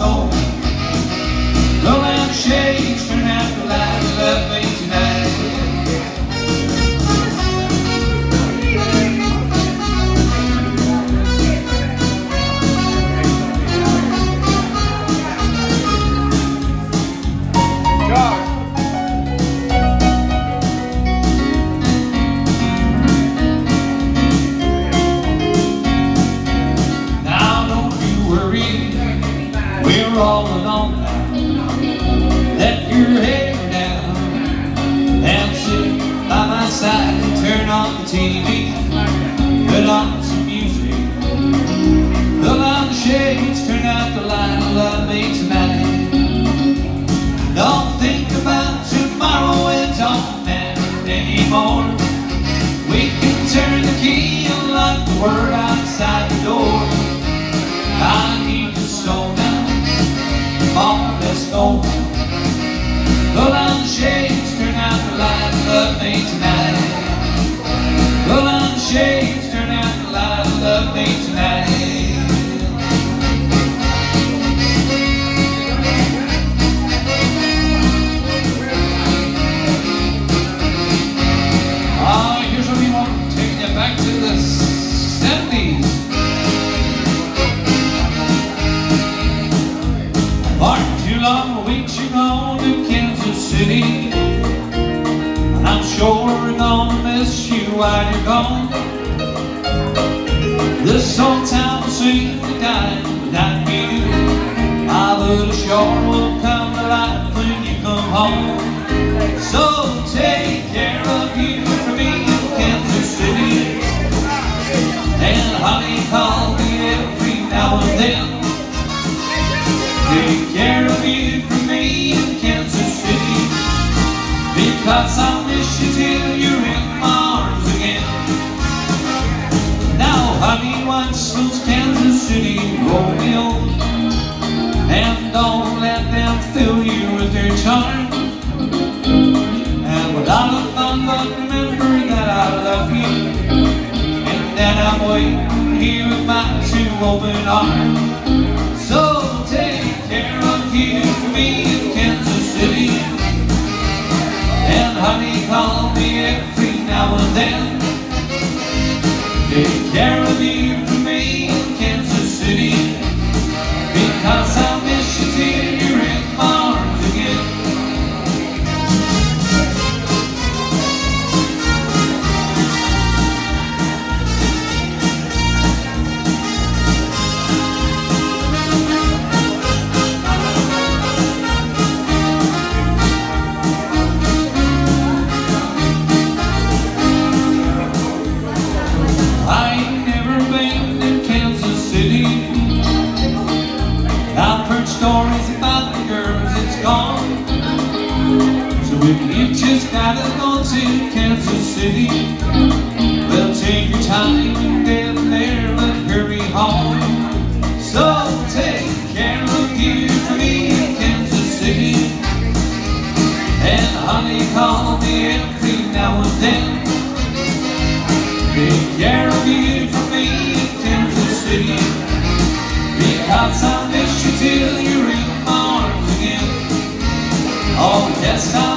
snow. The lampshades turn out the light that love me tonight. We're all alone now. Let your hair down and sit by my side and turn on the TV. Put on some music. Pull on the shades, turn out the light, love me tonight. Don't think about tomorrow, it don't matter anymore. We can turn the key and lock the word outside the door. I need to slow down. On, let's go. Pull on the shades, turn out the light, love me tonight. Pull on the shades, turn out the light, love me tonight. Oh, here's what we want, taking you back to the 70s. Aren't too long, weeks you're gone to Kansas City. I'm sure we're gonna miss you while you're gone. This old town will seem to die without you. I but sure will come to life when you come home. So take care of you for me in Kansas City. And honey, call me every now and then. Take care of you for me in Kansas City, because I'll miss you till you're in my arms again. Now honey, watch those Kansas City Romeos, and don't let them fill you with their charm. And with all the fun, but remember that I love you, and that I'm waiting here with my two open arms. So take care of you for me in Kansas City, and honey, call me every now and then. Take care of you for me in Kansas City, because I'll miss you till you're in my arms again. I've heard stories about the girls, it's gone. So if you just gotta go to Kansas City, well, take your time and get there, but hurry home. So take care of you for me in Kansas City, and honey, call me every now and then. Take care of you for me in Kansas City, because I'll miss you till you're in my arms again. Oh yes,